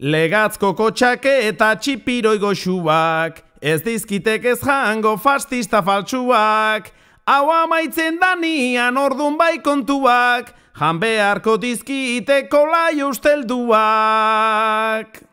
Legatzko kotxake eta txipiroi goxuak, ez dizkitek ez jango fastista faltsuak. Hau amaitzen danian ordun bai kontuak, jan beharko dizkite kolai ustelduak.